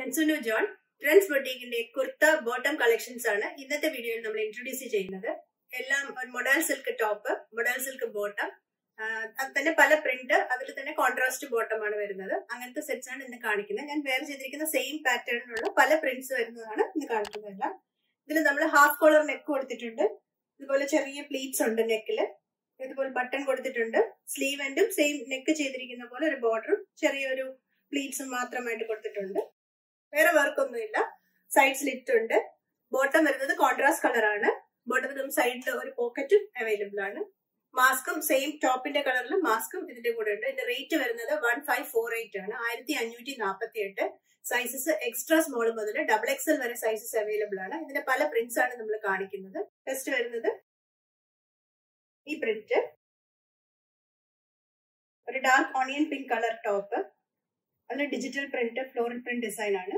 Suno John, Trends Boutique kurta bottom collections ആണ് ഇന്നത്തെ വീഡിയോയിൽ നമ്മൾ ഇൻട്രൊഡ്യൂസ് ചെയ്യുന്നത്. എല്ലാം model silk top, model silk bottom, അത് തന്നെ പല പ്രിന്റ്, അതിൽ തന്നെ കോൺട്രാസ്റ്റ് ബോട്ടം ആണ് വരുന്നത്. അങ്ങനത്തെ സെറ്റ്സ് ആണ് ഇന്ന് കാണിക്കുന്നത്. ഞാൻ വേറെ ചെയ്തിരിക്കുന്ന സെയിം പാറ്റേണിലുള്ള പല പ്രിന്റ്സ് വരുന്നതാണ് ഇന്ന് കാണിക്കുന്നത്. ഇതിൽ നമ്മൾ ഹാഫ് കോളർ നെക്ക് കൊടുത്തിട്ടുണ്ട്. ഇതുപോലെ ചെറിയ പ്ലീറ്റ്സ് ഉണ്ട് നെക്കില്. ഇതുപോലെ ബട്ടൺ കൊടുത്തിട്ടുണ്ട്. സ്ലീവ് എൻഡും സെയിം നെക്ക് ചെയ്തിരിക്കുന്ന പോലെ ഒരു ബോർഡറും ചെറിയൊരു പ്ലീറ്റ്സും മാത്രമായിട്ട് കൊടുത്തിട്ടുണ്ട്. വേറെ വർക്കൊന്നുമില്ല. സൈഡ് സ്ലിറ്റ് ഉണ്ട്. ബോട്ടം വരുന്നത് കോൺട്രാസ്റ്റ് കളർ ആണ്. ബോട്ടത്തിലും സൈഡിൽ ഒരു പോക്കറ്റും അവൈലബിൾ ആണ്. മാസ്കും സെയിം ടോപ്പിന്റെ കളറിൽ മാസ്കും ഇതിന്റെ കൂടെ ഉണ്ട്. ഇതിന്റെ റേറ്റ് വരുന്നത് 1548 ആണ്. 1548. സൈസസ് എക്സ്ട്രാ സ്മോൾ മുതൽ XXL വരെ സൈസസ് അവൈലബിൾ ആണ്. ഇതിന്റെ പല പ്രിന്റ്സ് ആണ് നമ്മൾ കാണിക്കുന്നത്. ഫസ്റ്റ് വരുന്നത് ഈ പ്രിന്റ്, ഒരു dark onion pink colour top, അതിൽ digital print, floral print design ആണ്.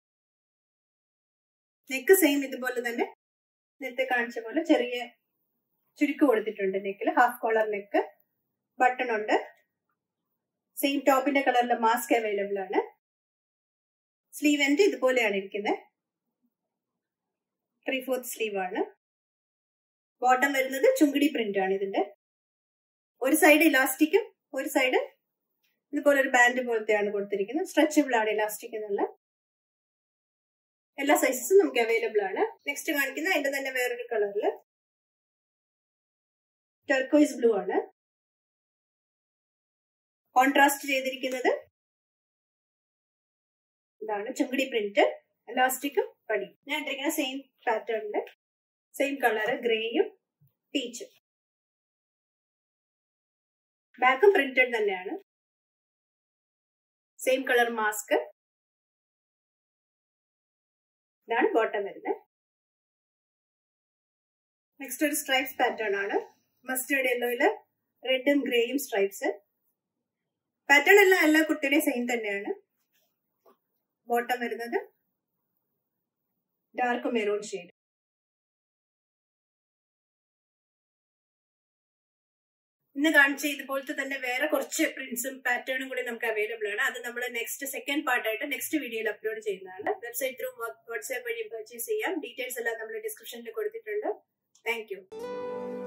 നെക്ക് സെയിം ഇതുപോലെ തന്നെ നേരത്തെ കാണിച്ച പോലെ ചെറിയ ചുരുക്ക് കൊടുത്തിട്ടുണ്ട് നെക്കിൽ. ഹാഫ് കോളർ നെക്ക്, ബട്ടൺ ഉണ്ട്. സെയിം ടോപ്പിന്റെ കളറിലെ മാസ്ക് അവൈലബിൾ ആണ്. സ്ലീവ് എൻഡ് ഇതുപോലെയാണ് ഇരിക്കുന്നത്. 3/4 സ്ലീവ് ആണ്. ബോട്ടം വരുന്നത് ചുങ്കിടി പ്രിന്റ് ആണ്. ഇതിന്റെ ഒരു സൈഡ് ഇലാസ്റ്റിക്കും ഒരു സൈഡ് ഇതുപോലെ ഒരു ബാൻഡ് പോലത്തെയാണ് കൊടുത്തിരിക്കുന്നത്. സ്ട്രെച്ചബിൾ ആണ് ഇലാസ്റ്റിക് എന്നുള്ള. എല്ലാ സൈസസും നമുക്ക് അവൈലബിൾ ആണ്. നെക്സ്റ്റ് കാണിക്കുന്ന അതിന്റെ തന്നെ വേറൊരു കളറില് ടർക്കോയിസ് ബ്ലൂ ആണ്. കോൺട്രാസ്റ്റ് ചെയ്തിരിക്കുന്നത് ഇതാണ് ചുങ്കിടി പ്രിന്റ്, ഇലാസ്റ്റിക്കും പടി. ഞാൻ ഇട്ടിരിക്കുന്ന സെയിം പാറ്റേണില് സെയിം കളറ്, ഗ്രേയും പീച്ചും. ബാക്കും പ്രിന്റഡ് തന്നെയാണ്. Same colour mask. ഇതാണ് ബോട്ടം വരുന്നത്. നെക്സ്റ്റ് ഒരു സ്ട്രൈപ്സ് പാറ്റേൺ ആണ്. മസ്റ്റേർഡ് യെല്ലോയില് റെഡും ഗ്രേയും സ്ട്രൈപ്സ്. പാറ്റേൺ എല്ലാം എല്ലാ കുട്ടിയുടെയും സെയിം തന്നെയാണ്. ബോട്ടം വരുന്നത് ഡാർക്ക് മെറൂൺ ഷെയ്ഡ്. ഇന്ന് കാണിച്ച ഇതുപോലത്തെ തന്നെ വേറെ കുറച്ച് പ്രിന്റ്സും പാറ്റേണും കൂടി നമുക്ക് അവൈലബിൾ ആണ്. അത് നമ്മൾ സെക്കൻഡ് പാർട്ടായിട്ട് നെക്സ്റ്റ് വീഡിയോയിൽ അപ്ലോഡ് ചെയ്യുന്നതാണ്. വെബ്സൈറ്റ് ത്രൂ വാട്സ്ആപ്പ് വഴി പർച്ചേസ് ചെയ്യാം. ഡീറ്റെയിൽസ് എല്ലാം നമ്മൾ ഡിസ്ക്രിപ്ഷനിൽ കൊടുത്തിട്ടുണ്ട്. Thank U.